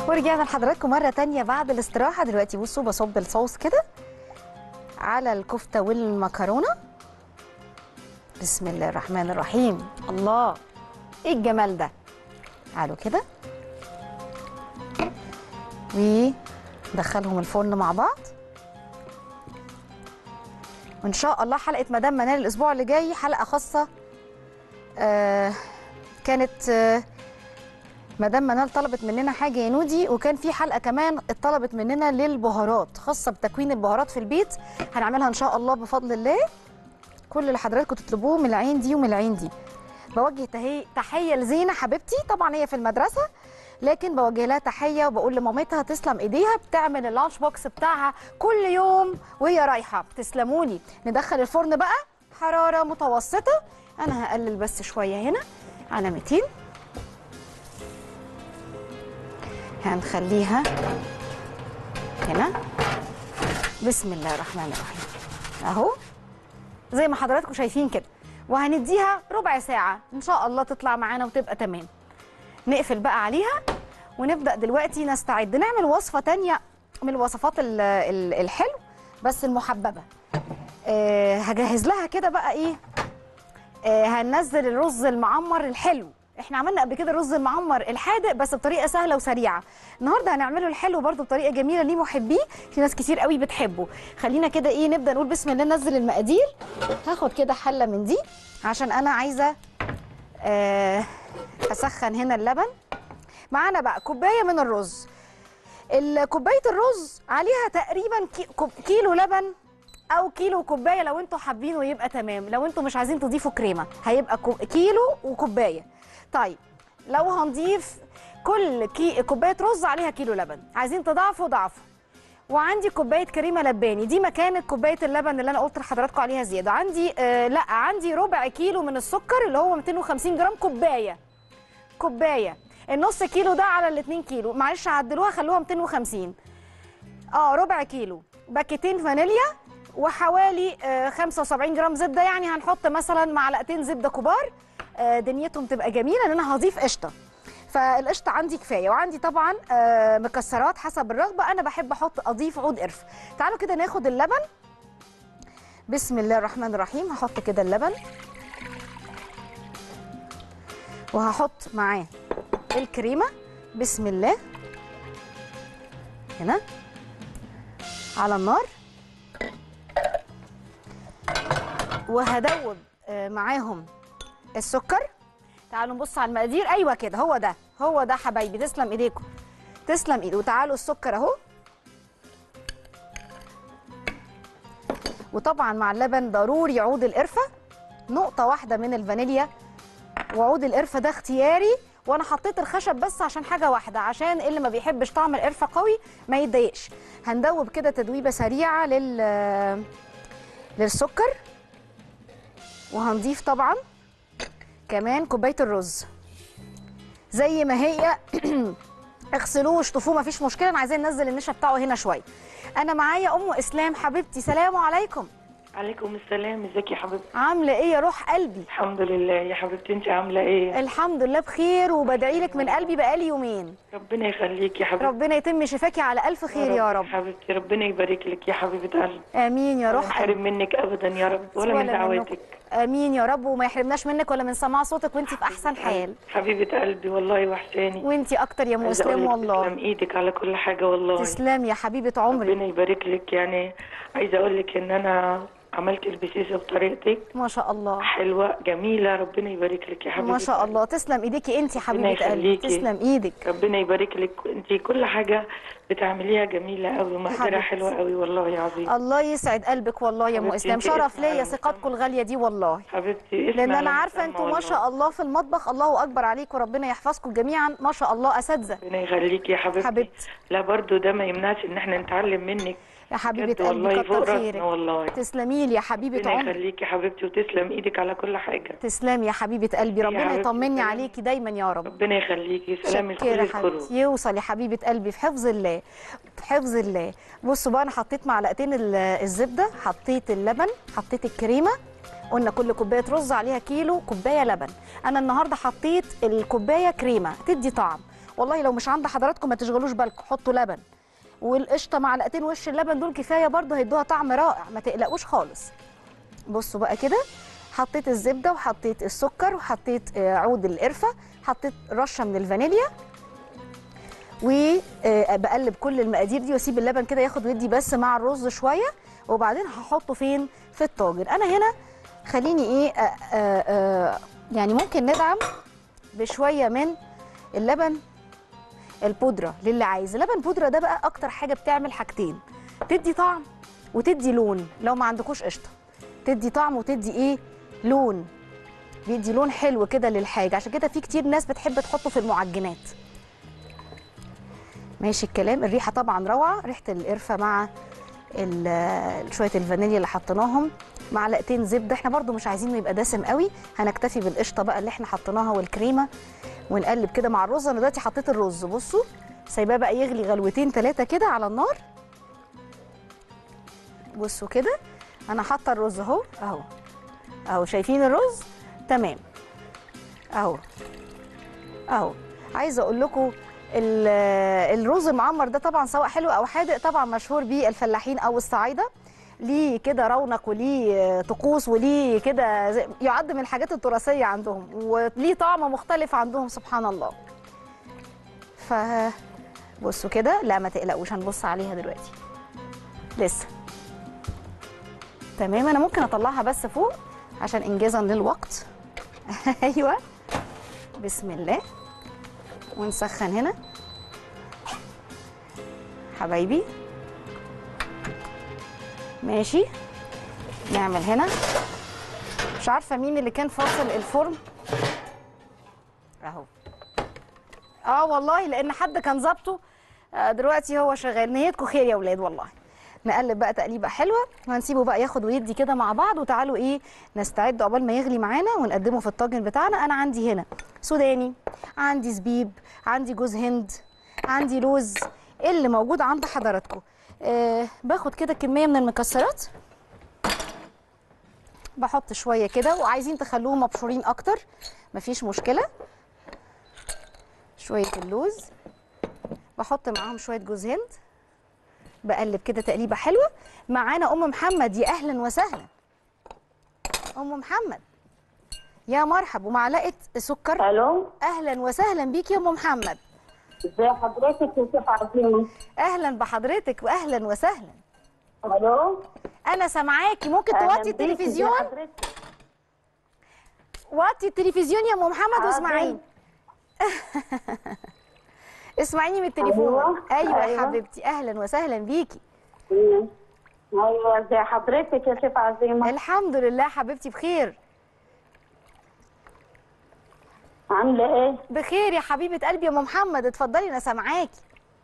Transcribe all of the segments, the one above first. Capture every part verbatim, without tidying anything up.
ورجعنا لحضراتكم مره تانية بعد الاستراحه. دلوقتي بصوا بصب الصوص كده على الكفته والمكرونه. بسم الله الرحمن الرحيم. الله، ايه الجمال ده. تعالوا كده وندخلهم الفرن مع بعض، وان شاء الله حلقه مدام منال الاسبوع اللي جاي حلقه خاصه. آه كانت آه مدام منال طلبت مننا حاجه يا نودي، وكان في حلقه كمان اتطلبت مننا للبهارات خاصه بتكوين البهارات في البيت، هنعملها ان شاء الله بفضل الله. كل اللي حضراتكم تطلبوه من العين دي ومن العين دي. بوجه تحيه لزينه حبيبتي، طبعا هي في المدرسه لكن بوجه لها تحيه وبقول لمامتها تسلم ايديها، بتعمل اللانش بوكس بتاعها كل يوم وهي رايحه. تسلموني. ندخل الفرن بقى حراره متوسطه، انا هقلل بس شويه هنا على مئتين، هنخليها هنا. بسم الله الرحمن الرحيم اهو زي ما حضراتكم شايفين كده، وهنديها ربع ساعه ان شاء الله تطلع معانا وتبقى تمام. نقفل بقى عليها ونبدا دلوقتي نستعد نعمل وصفه تانية من الوصفات الحلو بس المحببه. أه هجهز لها كده بقى ايه. أه هننزل الرز المعمر الحلو. احنا عملنا قبل كده الرز المعمر الحادق بس بطريقه سهله وسريعه. النهارده هنعمله الحلو برده بطريقه جميله ليه محبيه، في ناس كتير قوي بتحبه. خلينا كده ايه نبدا نقول بسم الله. ننزل المقادير. هاخد كده حله من دي عشان انا عايزه أه اسخن هنا اللبن. معانا بقى كوبايه من الرز. كوبايه الرز عليها تقريبا كيلو لبن او كيلو كوبايه لو انتوا حابينه يبقى تمام، لو انتوا مش عايزين تضيفوا كريمه هيبقى كيلو وكوبايه. طيب لو هنضيف كل كي... كوبايه رز عليها كيلو لبن، عايزين تضاعفوا ضعفوا. وعندي كوبايه كريمه لباني، دي مكانه كوبايه اللبن اللي انا قلت لحضراتكم عليها زياده. عندي آه لا عندي ربع كيلو من السكر اللي هو مئتين وخمسين جرام، كوبايه كوبايه. النص كيلو ده على الاتنين كيلو، معلش عدلوها خلوها مئتين وخمسين. اه ربع كيلو. باكيتين فانيليا وحوالي آه خمسة وسبعين جرام زبده، يعني هنحط مثلا معلقتين زبده كبار. آه دنيتهم تبقى جميله، لان انا هضيف قشطه، فالقشطه عندي كفايه. وعندي طبعا آه مكسرات حسب الرغبه، انا بحب احط اضيف عود قرفه. تعالوا كده ناخد اللبن. بسم الله الرحمن الرحيم. هحط كده اللبن وهحط معاه الكريمه. بسم الله. هنا على النار، وهدوب آه معاهم السكر. تعالوا نبص على المقادير. ايوه كده، هو ده هو ده حبايبي. تسلم ايديكم، تسلم ايدي. وتعالوا السكر اهو، وطبعا مع اللبن ضروري عود القرفه، نقطه واحده من الفانيليا. وعود القرفه ده اختياري، وانا حطيت الخشب بس عشان حاجه واحده، عشان اللي ما بيحبش طعم القرفه قوي ما يتضايقش. هندوب كده تدويبه سريعه لل للسكر. وهنضيف طبعا كمان كوبايه الرز زي ما هي. اغسلوه واشطفوه مفيش مشكله، انا عايزين ننزل النشا بتاعه هنا شويه. انا معايا ام اسلام حبيبتي. سلام عليكم. عليكم السلام. ازيك يا حبيبتي؟ عامله ايه يا روح قلبي؟ الحمد لله يا حبيبتي. انت عامله ايه؟ الحمد لله بخير، وبدعي لك من قلبي بقالي يومين. ربنا يخليك يا حبيبتي. ربنا يتم شفاكي على الف خير يا رب. يا حبيبتي ربنا يبارك لك يا حبيبه قلبي. امين يا روح قلبي. ولا يحرم منك ابدا يا رب، ولا, ولا من دعواتك. امين يا رب، وما يحرمناش منك ولا من سماع صوتك، وانت في احسن حال. حبيبه قلبي والله وحشاني. وانت اكتر يا ام اسلام والله. تسلم ايدك على كل حاجه والله. تسلم يا حبيبه عمري. ربنا يبارك لك. يعني عايزه اقول لك ان انا عملت البسيسه بطريقتك ما شاء الله، حلوه جميله. ربنا يبارك لك يا حبيبتي. ما شاء الله. تسلم ايديكي انت حبيبه قلبي. تسلم ايدك. ربنا يبارك لك. انت كل حاجه بتعمليها جميله قوي ومقدرها حلوه قوي والله يا عظيم. الله يسعد قلبك والله يا ام اسلام. شرف ليا ثقتكم الغاليه دي والله حبيبتي. لان انا عارفه انتوا ما شاء الله في المطبخ الله اكبر عليكم، وربنا يحفظكم جميعا ما شاء الله اساتذه. ربنا يخليكي يا حبيبتي. حبيبتي. لا برضو ده ما يمنعش ان احنا نتعلم منك يا حبيبه قلبي. كتر خيرك والله. تسلمي لي يا حبيبه عمري. ربنا يخليكي يا حبيبتي، وتسلم ايدك على كل حاجه. تسلمي يا حبيبه قلبي. ربنا يطمني عليكي دايما يا رب. ربنا يخليكي. سلام لكل الكروب. يوصل يا حبيبه قلبي في حفظ الله، في حفظ الله. بصوا بقى، انا حطيت معلقتين الزبده، حطيت اللبن، حطيت الكريمه. قلنا كل كوبايه رز عليها كيلو كوبايه لبن. انا النهارده حطيت الكوبايه كريمه تدي طعم، والله لو مش عند حضراتكم ما تشغلوش بالكم، حطوا لبن والقشطه معلقتين وش اللبن دول كفايه برده، هيدوها طعم رائع، ما تقلقوش خالص. بصوا بقى كده، حطيت الزبده وحطيت السكر وحطيت عود القرفه، حطيت رشه من الفانيليا، وبقلب كل المقادير دي واسيب اللبن كده ياخد ويدي بس مع الرز شويه، وبعدين هحطه فين؟ في الطاجن. انا هنا خليني ايه آآ آآ يعني ممكن ندعم بشويه من اللبن البودره للي عايز. اللبن بودره ده بقى اكتر حاجه بتعمل حاجتين، تدي طعم وتدي لون. لو ما عندكوش قشطه تدي طعم وتدي ايه؟ لون، بيدي لون حلو كده للحاجه. عشان كده في كتير ناس بتحب تحطه في المعجنات. ماشي الكلام. الريحه طبعا روعه، ريحه القرفه مع شويه الفانيليا اللي حطيناهم، معلقتين زبده. احنا برده مش عايزينه يبقى دسم قوي، هنكتفي بالقشطه بقى اللي احنا حطيناها والكريمه، ونقلب كده مع الرز. انا دلوقتي حطيت الرز، بصوا سايباه بقى يغلي غلوتين ثلاثه كده على النار. بصوا كده انا حاطه الرز اهو اهو اهو، شايفين الرز؟ تمام اهو اهو. عايزه اقول لكم الرز المعمر ده طبعا سواء حلو او حادق طبعا مشهور بيه الفلاحين او الصعايده، ليه كده رونق وليه طقوس وليه كده، يعد من الحاجات التراثيه عندهم، وليه طعم مختلف عندهم سبحان الله. ف بصوا كده، لا ما تقلقوش هنبص عليها دلوقتي لسه. تمام، انا ممكن اطلعها بس فوق عشان انجازا للوقت. ايوه بسم الله، ونسخن هنا حبايبي. ماشي، نعمل هنا، مش عارفه مين اللي كان فاصل الفرن اهو. اه والله لان حد كان ظابطه، دلوقتي هو شغال. نيتكم خير يا ولاد والله. نقلب بقى تقليبه حلوه وهنسيبه بقى ياخد ويدي كده مع بعض. وتعالوا ايه نستعد عقبال ما يغلي معانا ونقدمه في الطاجن بتاعنا. انا عندي هنا سوداني، عندي زبيب، عندي جوز هند، عندي لوز، اللي موجود عند حضراتكم. آه باخد كده كميه من المكسرات، بحط شويه كده، وعايزين تخلوهم مبشورين اكتر مفيش مشكله. شويه اللوز، بحط معاهم شويه جوز هند، بقلب كده تقليبه حلوه. معانا ام محمد، يا اهلا وسهلا ام محمد، يا مرحب. ومعلقه سكر. الو، اهلا وسهلا بيك يا ام محمد. ازي حضرتك يا شيخ عظيم؟ اهلا بحضرتك واهلا وسهلا. الو، انا سامعاكي، ممكن توطي التلفزيون؟ وطي التلفزيون يا ام محمد واسمعيني. اسمعيني من التليفون. أيوة. ايوه, أيوة. يا حبيبتي اهلا وسهلا بيكي. ايوه ازي حضرتك يا شيخ عظيمه؟ الحمد لله حبيبتي بخير. عامله ايه؟ بخير يا حبيبه قلبي يا ام محمد، اتفضلي انا سامعاكي.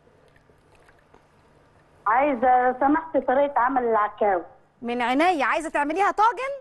عايزه سمحت طريقه عمل العكاوي. من عينيا. عايزه تعمليها طاجن؟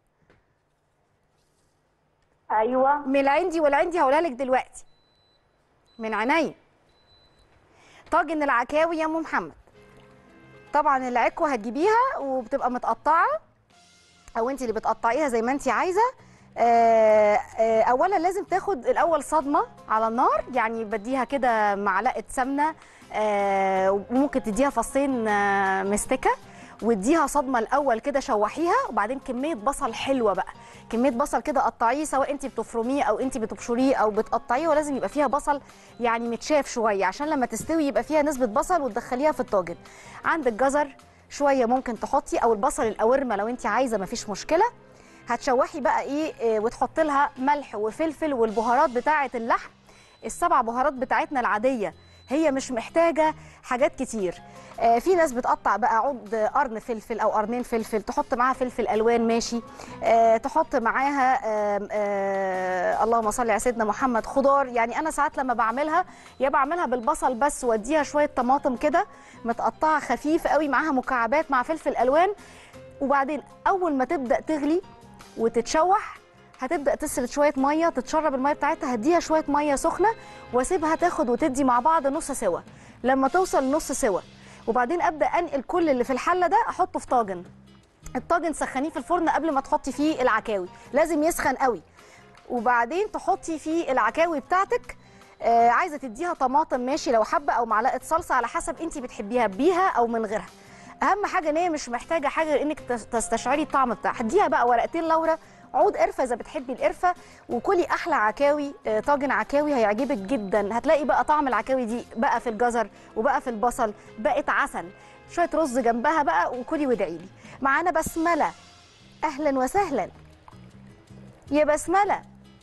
ايوه من العندي والعندي هقولها لك دلوقتي. من عينيا. طاجن العكاوي يا ام محمد، طبعا العكوه هتجيبيها وبتبقى متقطعه، او انت اللي بتقطعيها زي ما انت عايزه. آآ آآ اولا لازم تاخد الاول صدمه على النار، يعني بديها كده معلقه سمنه، وممكن تديها فصين مستكه، واديها صدمه الاول كده، شوحيها، وبعدين كميه بصل حلوه بقى، كميه بصل كده قطعيه، سواء انت بتفرميه او انت بتبشريه او بتقطعيه، ولازم يبقى فيها بصل يعني متشاف شويه عشان لما تستوي يبقى فيها نسبه بصل وتدخليها في الطاجن. عندك جزر شويه ممكن تحطي، او البصل القورمه لو انت عايزه مفيش مشكله. هتشوحي بقى ايه وتحط لها ملح وفلفل والبهارات بتاعه اللحم، السبع بهارات بتاعتنا العاديه، هي مش محتاجه حاجات كتير. آه في ناس بتقطع بقى عود قرن فلفل او قرنين فلفل، تحط معاها فلفل الوان ماشي، آه تحط معاها آه آه اللهم صل على سيدنا محمد خضار. يعني انا ساعات لما بعملها يا بعملها بالبصل بس واديها شويه طماطم كده متقطعه خفيف قوي معاها مكعبات مع فلفل الوان. وبعدين اول ما تبدا تغلي وتتشوح هتبدا تسرد شويه ميه، تتشرب الميه بتاعتها، هديها شويه ميه سخنه واسيبها تاخد وتدي مع بعض نص سوا لما توصل نص سوا. وبعدين ابدا انقل كل اللي في الحله ده احطه في طاجن. الطاجن سخنيه في الفرن قبل ما تحطي فيه العكاوي، لازم يسخن قوي. وبعدين تحطي فيه العكاوي بتاعتك، آه عايزه تديها طماطم ماشي لو حبه، او معلقه صلصه على حسب انت بتحبيها بيها او من غيرها. اهم حاجه ان هي مش محتاجه حاجه غير انك تستشعري الطعم بتاعها. اديها بقى ورقتين لورا، عود قرفه اذا بتحبي القرفه، وكلي احلى عكاوي. آه طاجن عكاوي هيعجبك جدا. هتلاقي بقى طعم العكاوي دي بقى في الجزر وبقى في البصل، بقت عسل. شويه رز جنبها بقى وكلي وادعي لي. معانا بسمله، اهلا وسهلا يا بسمله.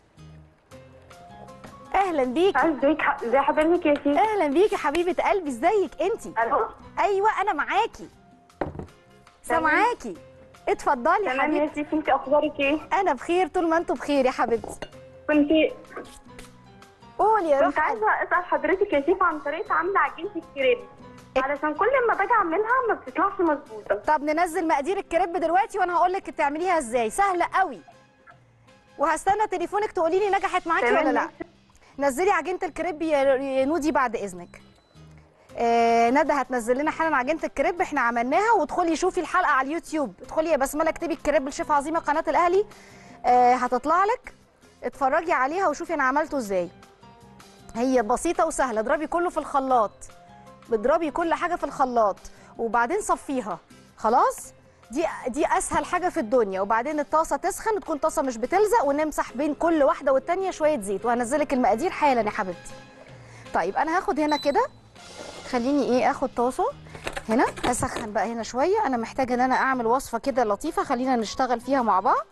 اهلا بيكي. ازيك ازي حضرتك يا سيدي؟ اهلا بيكي حبيبه قلبي، ازيك انتي؟ الو. ايوه انا معاكي سامعاكي، اتفضلي تمام حبيبتي. يا سيدي، انت اخبارك ايه؟ انا بخير طول ما انتوا بخير يا حبيبتي. كنت قولي يا كنت روح عايزه اسال حضرتك يا سيدي عن طريقه عمل عجينه الكريب، علشان كل ما باجي اعملها ما بتطلعش مظبوطه. طب ننزل مقادير الكريب دلوقتي وانا هقول لك تعمليها ازاي، سهله قوي. وهستنى تليفونك تقولي لي نجحت معاكي ولا لا. نزلي عجينه الكريب يا نودي بعد اذنك. آه ندى هتنزل لنا حالا عجينه الكريب احنا عملناها، وادخلي شوفي الحلقه على اليوتيوب. ادخلي يا بسمله اكتبي الكريب الشيف عظيمه قناه الاهلي، آه هتطلع لك، اتفرجي عليها وشوفي انا عملته ازاي. هي بسيطه وسهله. اضربي كله في الخلاط، بتضربي كل حاجه في الخلاط وبعدين صفيها خلاص. دي دي اسهل حاجه في الدنيا. وبعدين الطاسه تسخن، تكون طاسه مش بتلزق، ونمسح بين كل واحده والتانيه شويه زيت. وهنزلك المقادير حالا يا حبيبتي. طيب انا هاخد هنا كده، خليني ايه اخد طاسه هنا اسخن بقى هنا شويه. انا محتاجه ان انا اعمل وصفه كده لطيفه، خلينا نشتغل فيها مع بعض.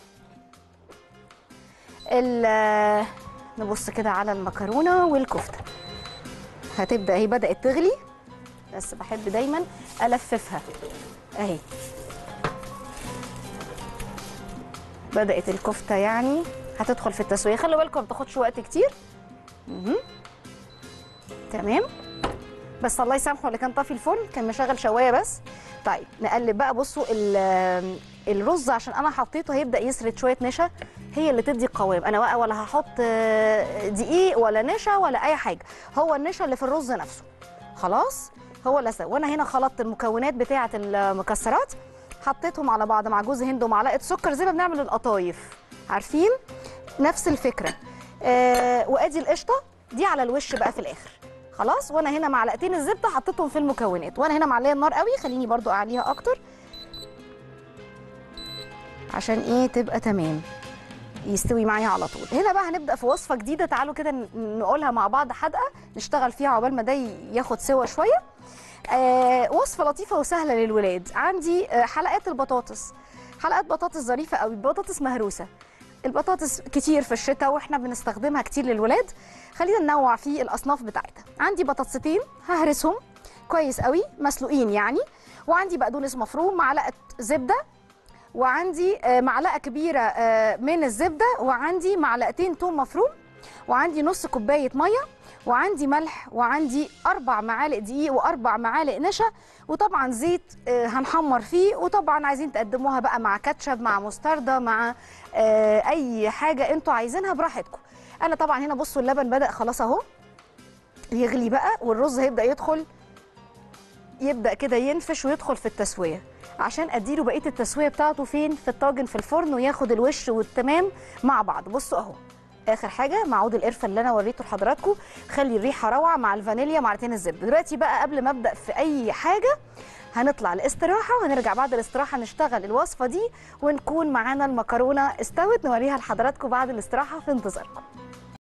نبص كده على المكرونه والكفته. هتبدا اهي بدات تغلي، بس بحب دايما الففها اهي. بدات الكفته يعني هتدخل في التسويه. خلوا بالكم ما بتاخدش وقت كتير. اها تمام. بس الله يسامحه اللي كان طافي الفرن، كان مشغل شوايه بس. طيب نقلب بقى. بصوا الرز عشان انا حطيته هيبدا يسرد شويه نشا، هي اللي تدي قوام. انا بقى ولا هحط دقيق ولا نشا ولا اي حاجه، هو النشا اللي في الرز نفسه خلاص هو اللي. وانا هنا خلطت المكونات بتاعه المكسرات، حطيتهم على بعض مع جوز هند ومعلقه سكر زي ما بنعمل القطايف، عارفين نفس الفكره. آه وادي القشطه دي على الوش بقى في الاخر خلاص. وانا هنا معلقتين الزبده حطيتهم في المكونات، وانا هنا معليه النار قوي. خليني برضو اعليها اكتر عشان ايه تبقى تمام، يستوي معايا على طول. هنا بقى هنبدا في وصفه جديده، تعالوا كده نقولها مع بعض حدقه نشتغل فيها عقبال ما ده ياخد سوا شويه. آه وصفه لطيفه وسهله للولاد. عندي آه حلقات البطاطس، حلقات بطاطس ظريفه قوي، بطاطس مهروسه. البطاطس كتير في الشتاء واحنا بنستخدمها كتير للولاد، خلينا ننوع في الاصناف بتاعتها. عندي بطاطستين ههرسهم كويس قوي مسلوقين يعني، وعندي بقدونس مفروم، معلقه زبده، وعندي معلقه كبيره من الزبده، وعندي معلقتين توم مفروم، وعندي نص كوبايه ميه، وعندي ملح، وعندي اربع معالق دقيق واربع معالق نشا، وطبعا زيت هنحمر فيه. وطبعا عايزين تقدموها بقى مع كاتشب، مع مستردة، مع اي حاجه انتوا عايزينها براحتكم. انا طبعا هنا بصوا اللبن بدأ خلاص اهو يغلي بقى، والرز هيبدأ يدخل، يبدأ كده ينفش ويدخل في التسويه، عشان اديله بقيه التسويه بتاعته فين في الطاجن في الفرن، وياخد الوش والتمام مع بعض. بصوا اهو اخر حاجه مع عود القرفه اللي انا وريته لحضراتكم، خلي الريحه روعه مع الفانيليا معلقتين الزبده. دلوقتي بقى قبل ما ابدا في اي حاجه هنطلع الاستراحه، وهنرجع بعد الاستراحه نشتغل الوصفه دي، ونكون معانا المكرونه استوت نوريها لحضراتكم بعد الاستراحه. في انتظاركم.